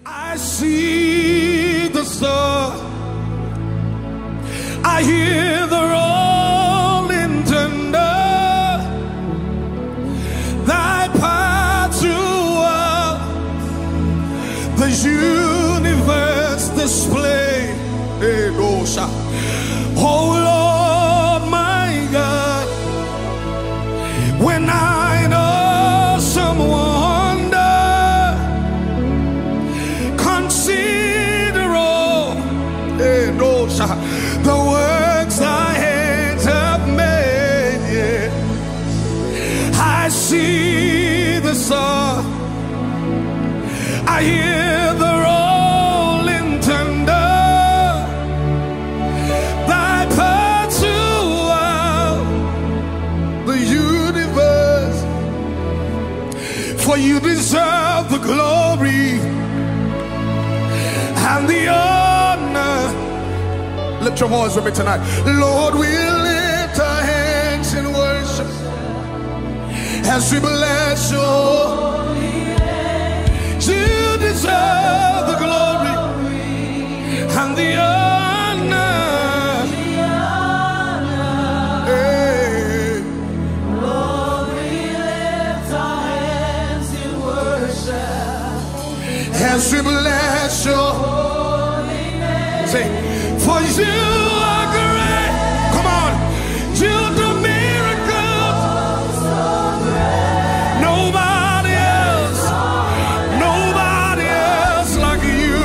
I see the sun, I hear the rolling thunder, thy path throughout the universe display. Oh Lord my God, when I know someone the works thy hands have made, yeah. I see the sun, I hear the rolling thunder, thy path throughout the universe, for you deserve the glory and the honor. Lift your voice with me tonight. Lord, we lift our hands in worship as we bless your holy name. You deserve the glory and the honor. Hey. Lord, we lift our hands in worship as we bless your holy name. Say, for you are great. Come on. You do miracles. So great. Nobody else like you.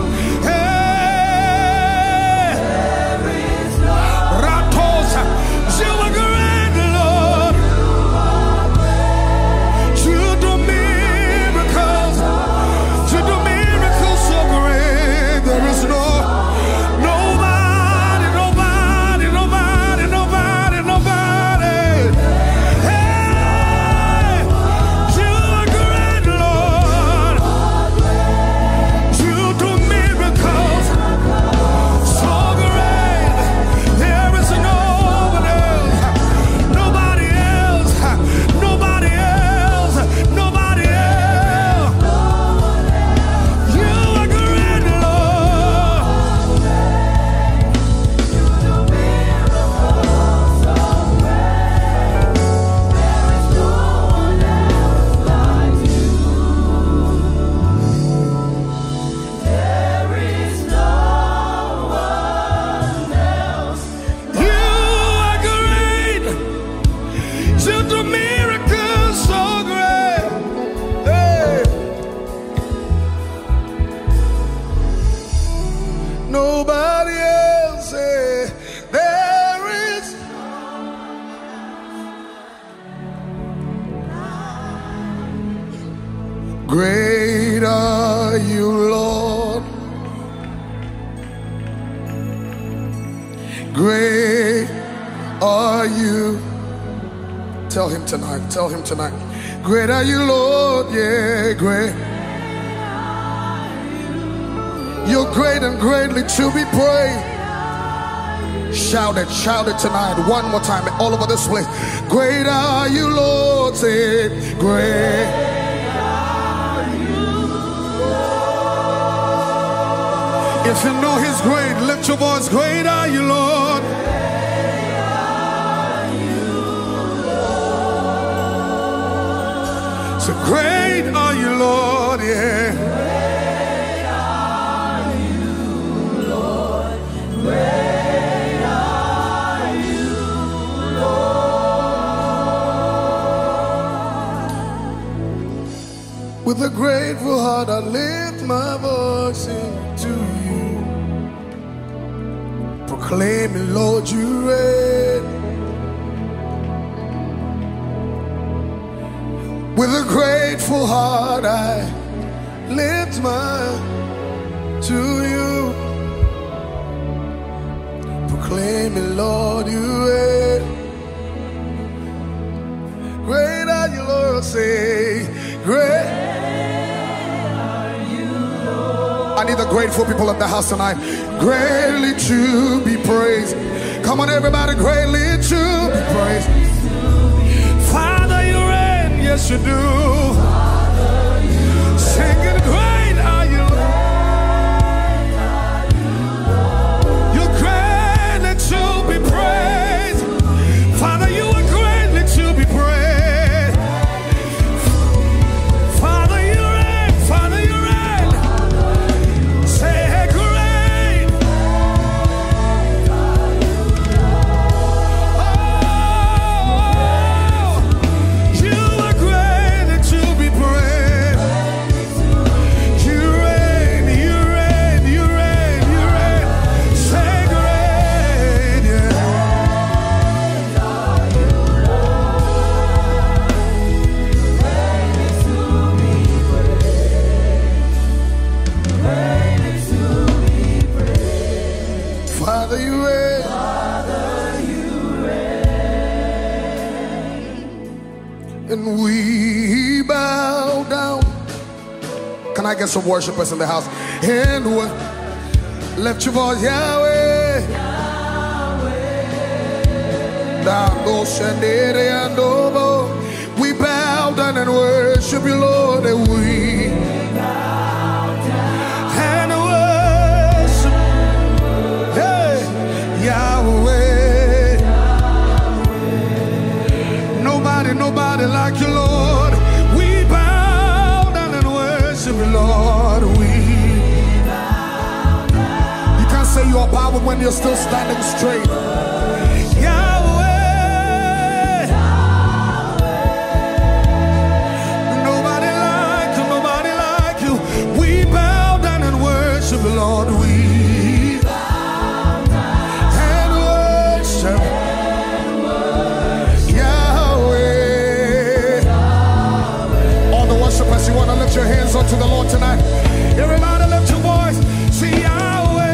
Hey. There is no Ratos. You are great, Lord. You do miracles. You do miracles so great. There is no nobody else. There is great are you, Lord. Great are you. Tell him tonight. Tell him tonight. Great are you, Lord. Yeah, great. You're great and greatly to be praised. Shout it tonight. One more time, all over this place. Great are you, Lord. Say it. Great are you, Lord. If you know he's great, lift your voice. Great are you, Lord. great are you, Lord. So great are you, Lord. Yeah. With a grateful heart, I lift my voice into you, proclaiming, Lord, you reign. With a grateful heart, I lift my to you, proclaiming, Lord, you reign. Great are you, Lord. Say, great. I need the grateful people of the house tonight. Greatly to be praised. Come on, everybody, greatly to be praised. Father, you reign, yes you do. Sing it, great are you. and we bow down. Can I get some worshipers in the house? And we lift your voice, Yahweh. We bow down and worship you, Lord, and we bow down and worship, hey, Yahweh. Nobody like you, Lord. We bow down and worship you, Lord. You can't say you are powered when you're still standing straight. Lord, we bow down and worship Yahweh. All the worshipers, you want to lift your hands unto the Lord tonight. Everybody lift your voice. See Yahweh.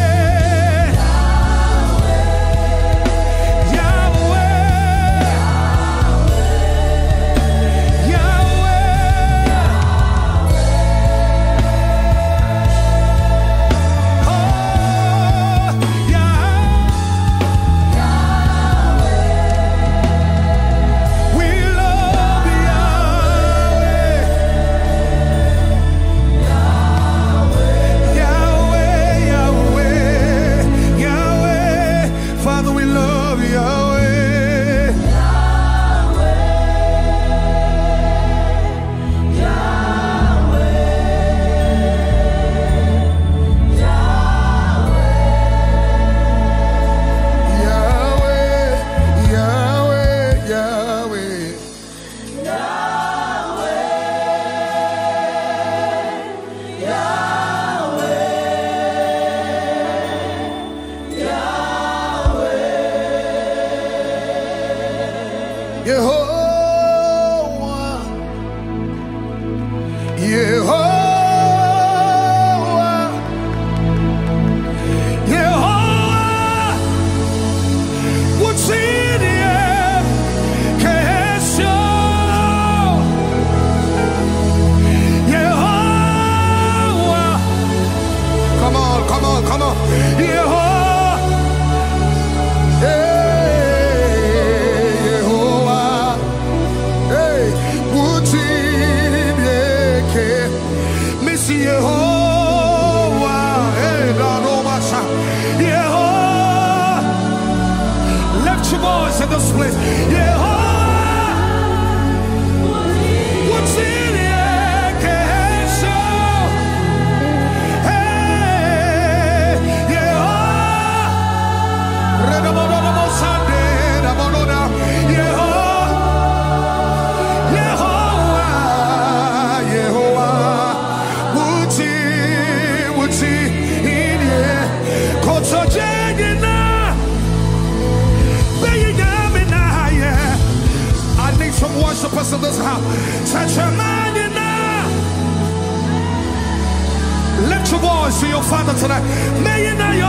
Of this house, touch your mind now. Lift your voice to your Father tonight. May you know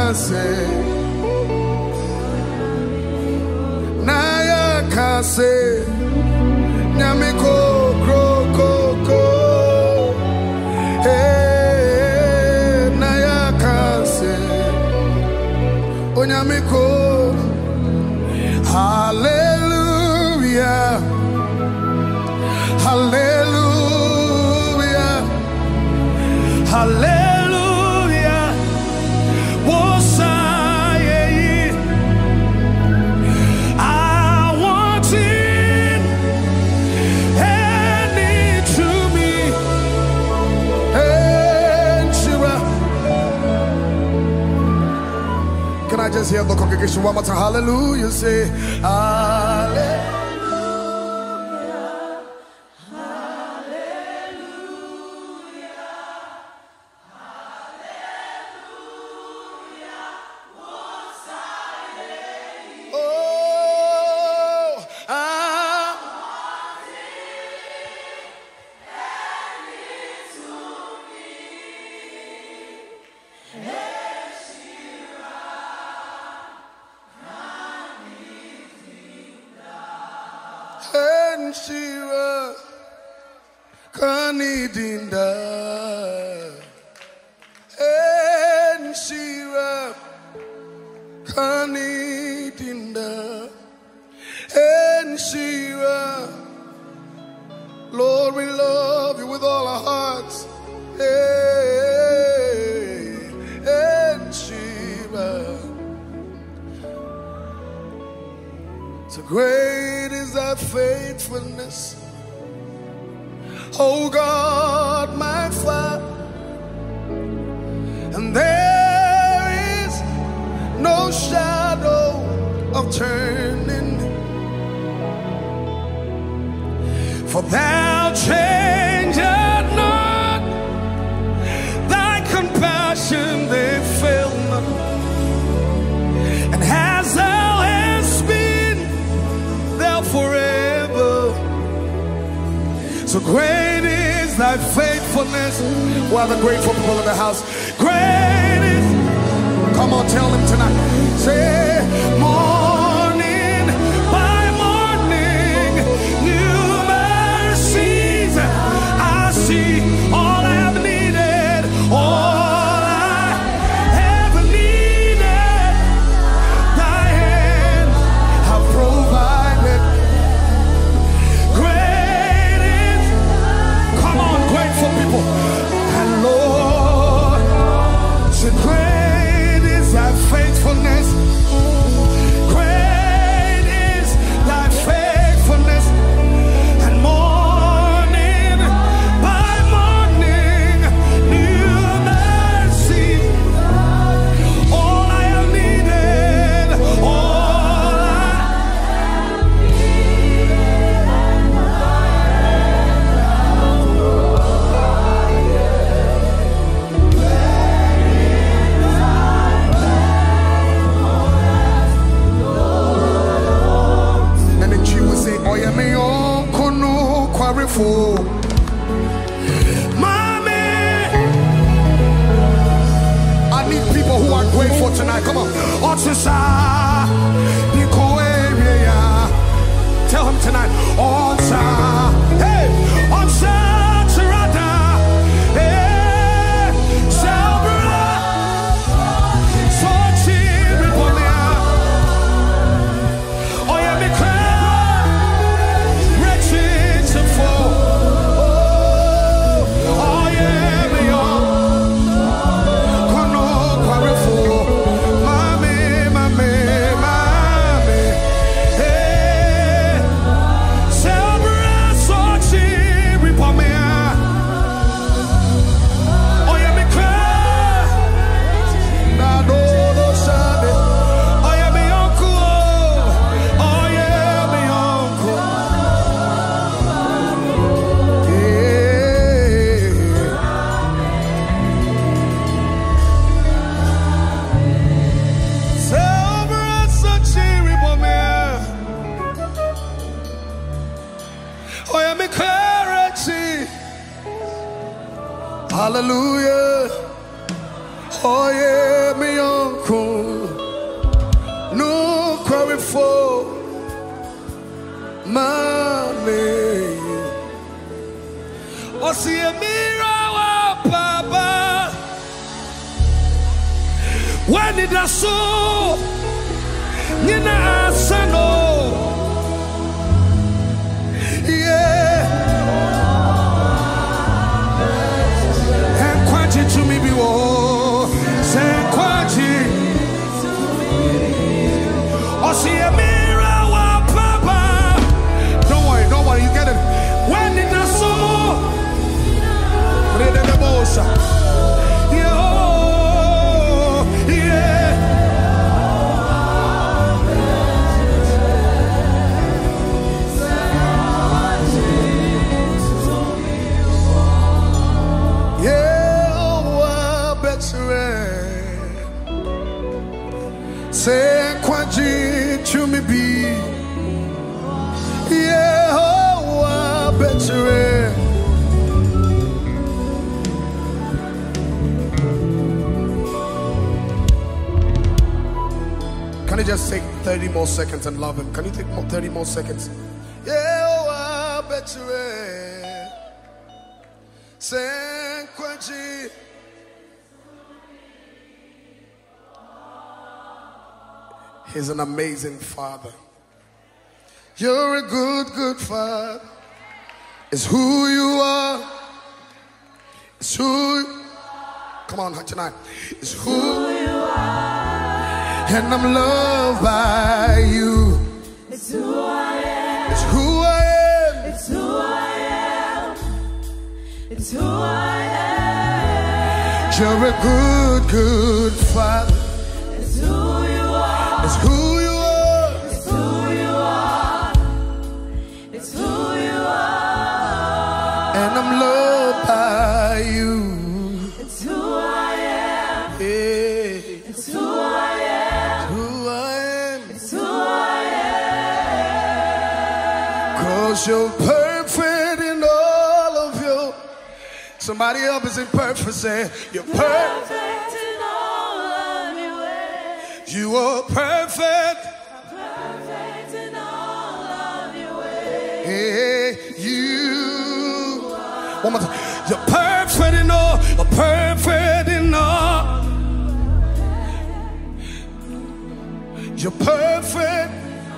kase naya kase nyamiko kro ko ko hey naya kase onyamiko hallelujah hallelujah hallelujah wosaye I want it and it to me and Shiva. Can I just hear the congregation one more time? Hallelujah, say hallelujah. Shira kanidinda en Shira kanidinda en Shira. Lord, we love you with all our hearts. Hey, en Shira. So great is thy faithfulness, oh God, my Father, and there is no shadow of turning, for thou changest not, thy compassion they fail not, and has thou hast been there forever. So great is thy faithfulness. While the grateful people in the house, great is, come on, tell them tonight. Say, morning by morning, new mercies I see. All I have needed, all I ever needed, thy hands have provided. Great is, come on, grateful people, and Lord, say great is thy faithfulness. Great is thy faithfulness, and morning by morning, new mercy. All I have needed, all and then she would say, oh yeah, me on kono kwarifo. Mommy, I need people who are grateful tonight. Come on. Otisa, tell him tonight. Otsa, hey, Otsa, Tirada, hey, Sabra, Sochi, Riponia. Oh yeah, me cry, wretched to fall. Oh yeah, me on kono kwarifo. Mami, mami, mami, hey, Sabra, Sochi, Riponia. Oh yeah, me cry, na do do sabe. Oh yeah, me uncle. Oh yeah, me uncle. Sabra, Sochi, Riponia. Oh yeah, me clarity. Hallelujah. Oh yeah, me uncle. for money. Oh, see a mirror, Papa. When did I saw Nina Sano? Yeah. And quite to me be war. Say quite. Oh, see a mirror, Papa. Don't worry, you get it. When did I saw? Read the motion. Say quaji to me be, yeah, oh, better. Can you just take 30 more seconds and love him? Can you take 30 more seconds? Yeah, oh, better. Say quaji. He's an amazing father. You're a good, good father. It's who you are. It's who. Come on, tonight. It's who you are. And I'm loved by you. It's who I am. It's who I am. It's who I am. It's who I am. You're a good, good father. It's who you are. It's who you are. It's who you are. It's who you are. And I'm loved by you. It's who I am. Yeah. It's who I am. Who I am. It's who I am. 'Cause you're perfect in all of you. Somebody else is imperfect. Say you're perfect. Perfect in all of your ways. You are perfect. Perfect in all of your ways. Hey, you. One more time. You're perfect in all. You're perfect in all. You're perfect.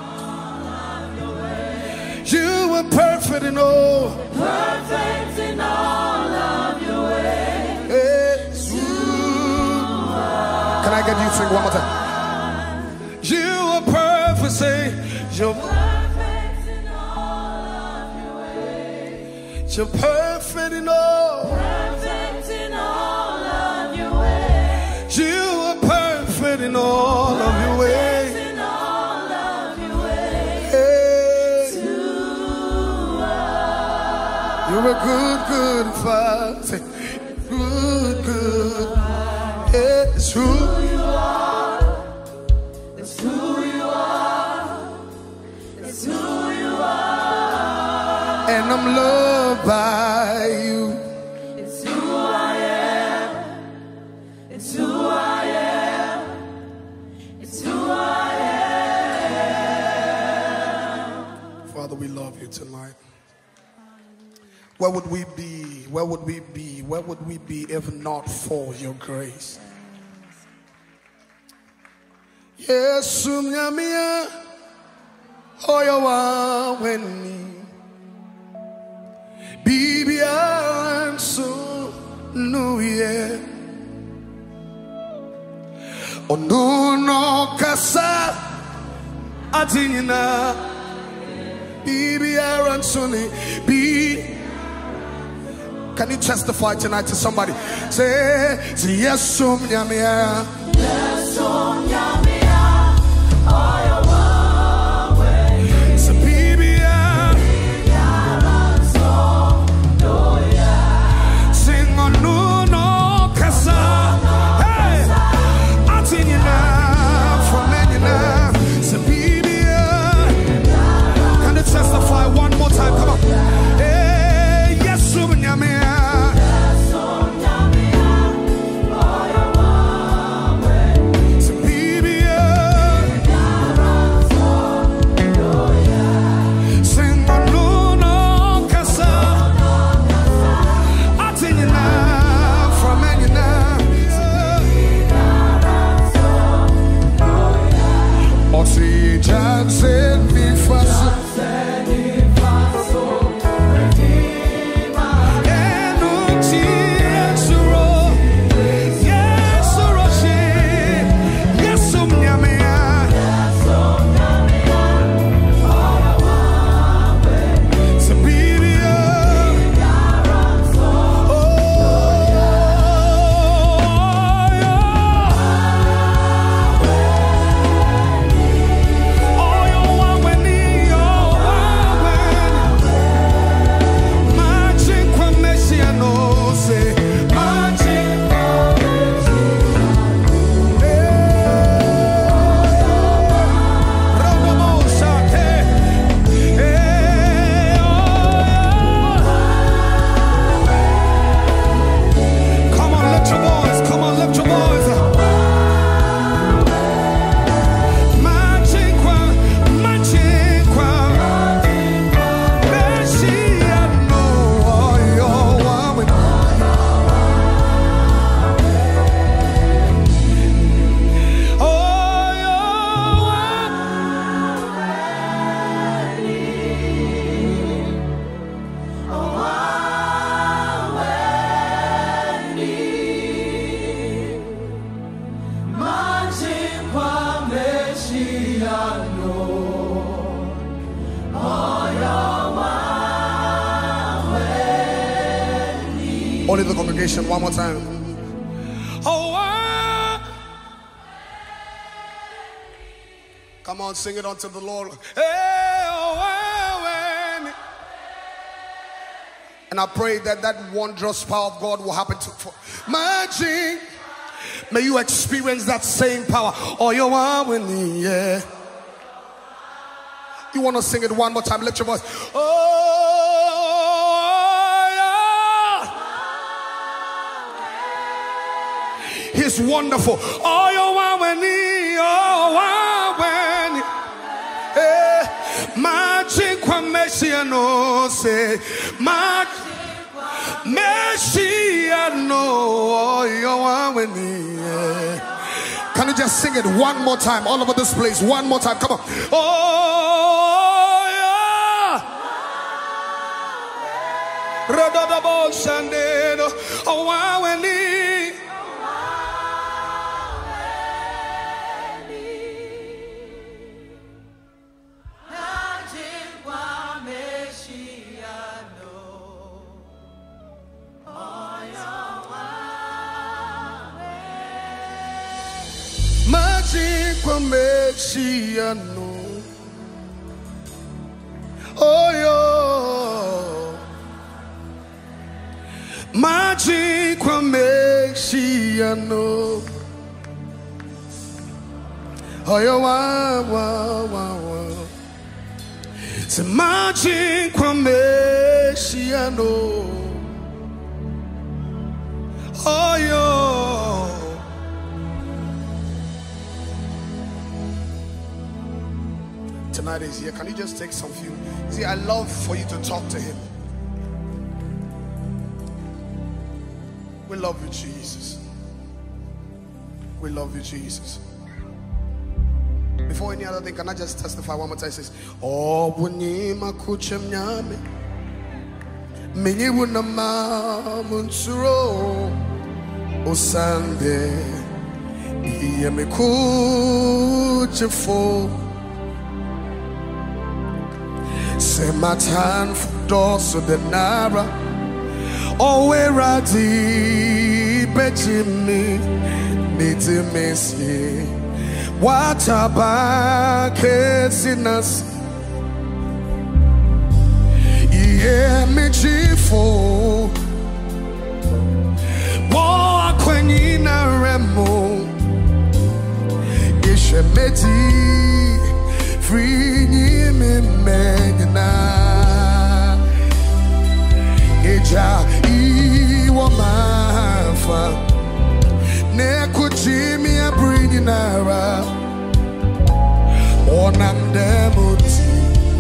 You are perfect in all. Perfect in all of your ways. Hey, you. Can I get you to sing one more time? You are perfect. Say you're Perfect in all of your ways. you're perfect in all. Perfect in all of your ways. You are perfect in all of your ways. In all of your ways. Hey, You are. you're a good, good father. Say, good, good. Hey, it's true. You are. It's who you are. It's who you are. And I'm loved by you. It's who I am. It's who I am. It's who I am. Father, we love you tonight. Where would we be? Where would we be? Where would we be if not for your grace? Yes, Mia, oh, you are when me. Baby, I'm so new, yeah. Oh, no, casa, Atina. Baby, I'm so be. Can you testify tonight to somebody? Say yes, Mia. Yes, Yamia. Oh, you are way. So, baby, sing on no casa. Hey, Atina from Menina. So, baby, can you testify one more time? Come on. Hey, yes, Mia. So, baby, Jansen mi faso. Only the congregation, one more time. Oh, come on, sing it unto the Lord. Hey, oh, and I pray that that wondrous power of God will happen to magic. May you experience that same power. Oh, you are winning, yeah. You want to sing it one more time? Lift your voice. Oh. He's wonderful. Oh, you are winning. Oh, when magic Messiano say magic Messiano. Oh, you are winning. Can you just sing it one more time all over this place? One more time. Come on. Oh, yeah. Radadabo Shandero. Oh, wow, Messiano. Oh, yo. Magic Messiano. Oh, yo, wow, wow, wow. It's a magic Messiano. Oh, yo. Tonight is here. Can you just take some few? See, I love for you to talk to him. We love you, Jesus. We love you, Jesus. Before any other thing, can I just testify one more time? It says, oh, bunima kuchem nyame, mini wunama munsuro, osande, iye me kuchefo. Say my time for doors of the Nara. Oh, where I did bet me, need to miss ye. What about kissing us? Yeah, me chiefo. Walk when you na remo. Ishe meti. Free me na eja iwa mafa ne kuchimi ya bring nara onam demuti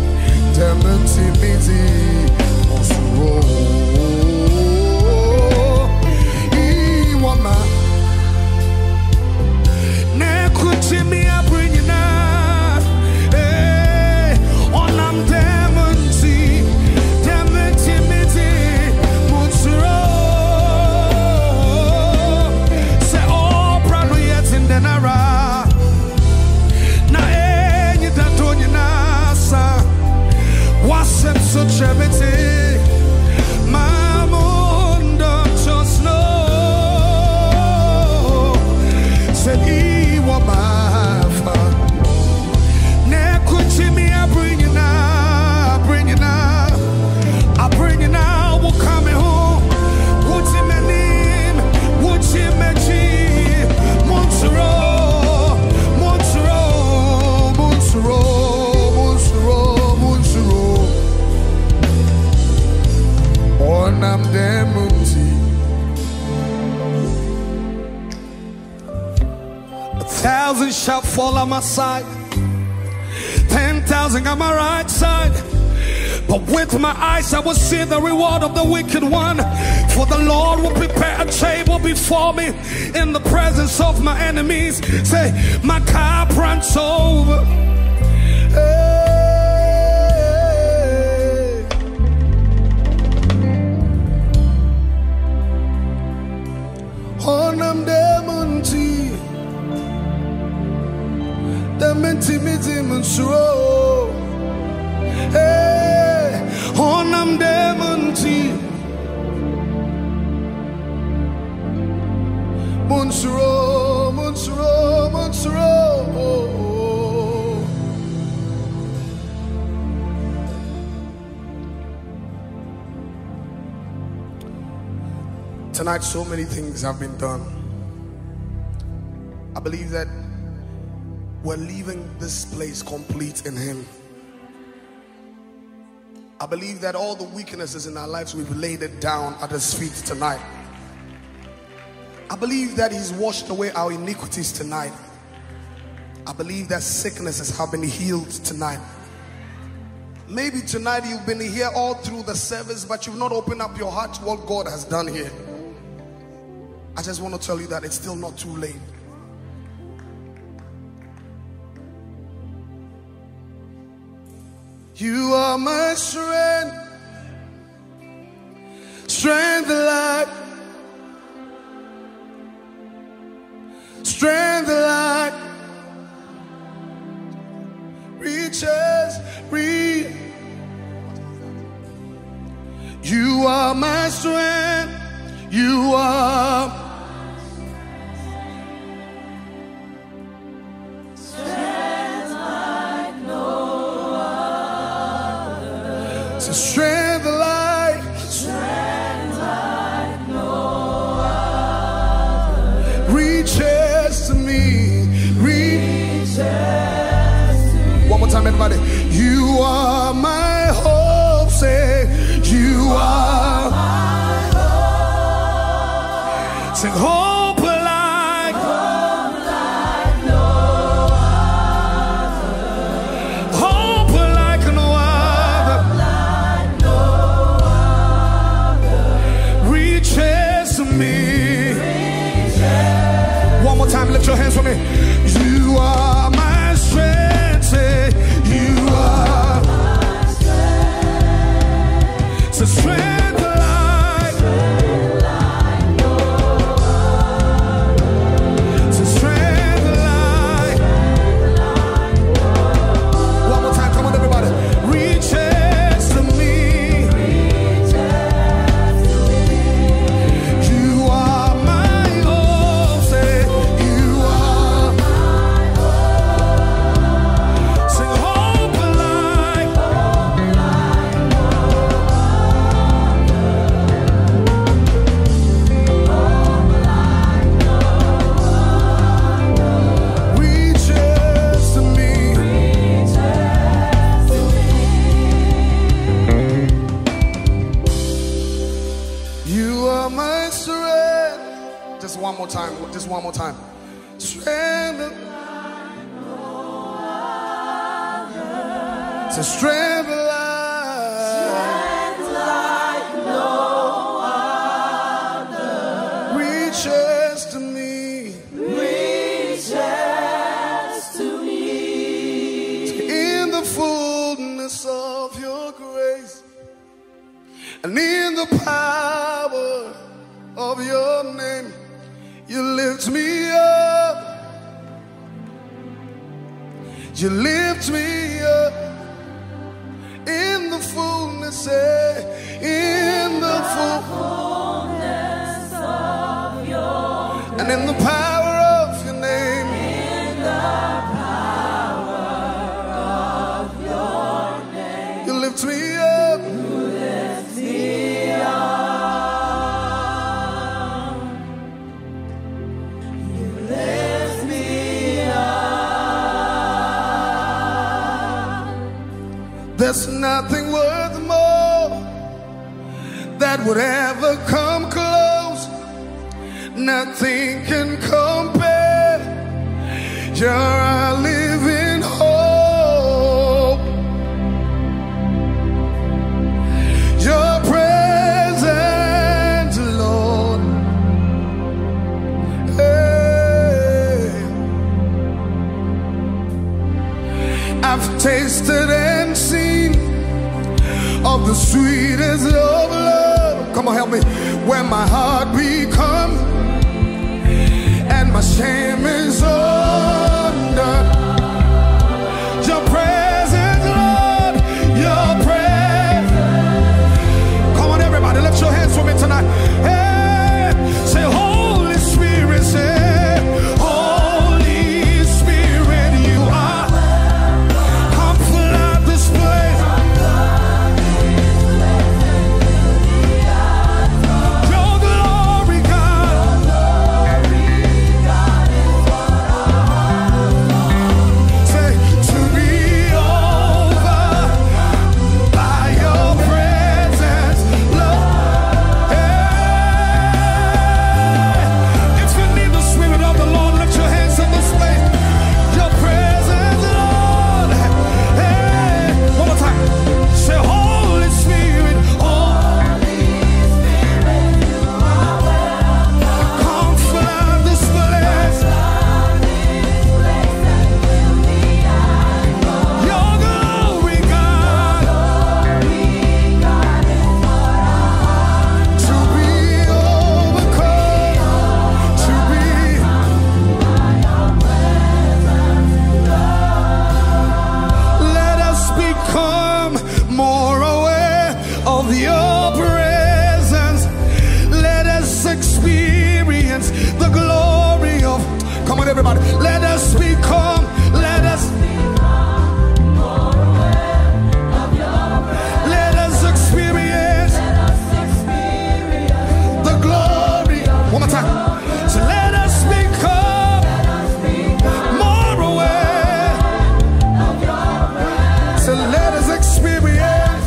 miti osuro iwa ma ne kuchimi ya bring nara. fall on my side, 10,000 on my right side, but with my eyes I will see the reward of the wicked one. For the Lord will prepare a table before me in the presence of my enemies. Say, my cup runs over. Hey. Honam demonti, dementi mizimunsuro. Hey, honam demonti, munsuro, munsuro, munsuro. Tonight, so many things have been done. I believe that we're leaving this place complete in Him. I believe that all the weaknesses in our lives, we've laid it down at His feet tonight. I believe that He's washed away our iniquities tonight. I believe that sicknesses have been healed tonight. Maybe tonight you've been here all through the service, but you've not opened up your heart to what God has done here. I just want to tell you that it's still not too late. You are my strength, strength like, strength like, reaches, you are my strength, you are strength like no other, reaches to me, reaches to me. One more time, everybody. You are my hope. Say, you are my hope. Sing hope like no other, hope like no other. One more time, lift your hands for me. You are my strength. Say, you are my strength. So strength like no other. So strength like one more time, come on everybody. Reaches to me. Just one more time. Strength. It's a strength like no other. Reaches to me. Reaches to me. In the fullness of your grace and in the power of your name. You lift me up. You lift me up in the fullness, in the fullness of your grace, and in the power of your name. In the power of your name. You lift me up. You lift me up. There's nothing worth more that would ever come close. Nothing can compare. You're our living hope. Your presence, Lord. Hey. I've tasted and seen of the sweetest of love. Come on, help me. When my heart becomes and my shame is undone. Your presence, Lord, your presence. Come on, everybody, lift your hands for me tonight. Hey, say, Holy Spirit, say, Holy Spirit, you are. Come flood this place. Your glory, God. Say, to be over by your presence, Lord. Hey, if you need the Spirit of the Lord, lift your hands in this place. Your presence, Lord. Hey, one more time. Say, Holy Spirit, Holy Spirit, you are welcome. Come flood this place. Your glory, God. To be overcome, to be. Let us become more aware of your presence. Let us experience the glory of. Come on, everybody. Let us become. Let us. Let us experience the glory. One more time. So let us become more aware. So let us experience.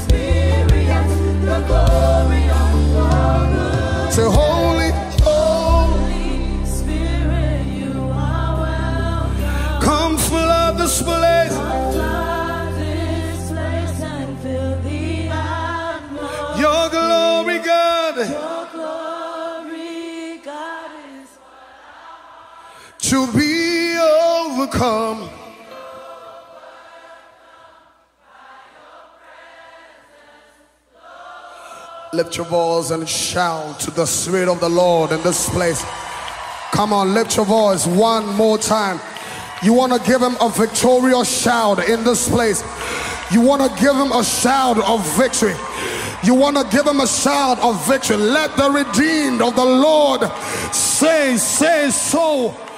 Say, Holy, Holy Spirit, you are welcome. come flood this place. Flood this place and fill the atmosphere. Your glory, God, Your glory, God, is to be overcome. Lift your voice and shout to the Spirit of the Lord in this place. Come on, lift your voice one more time. You want to give him a victorious shout in this place. You want to give him a shout of victory. You want to give him a shout of victory. Let the redeemed of the Lord say so.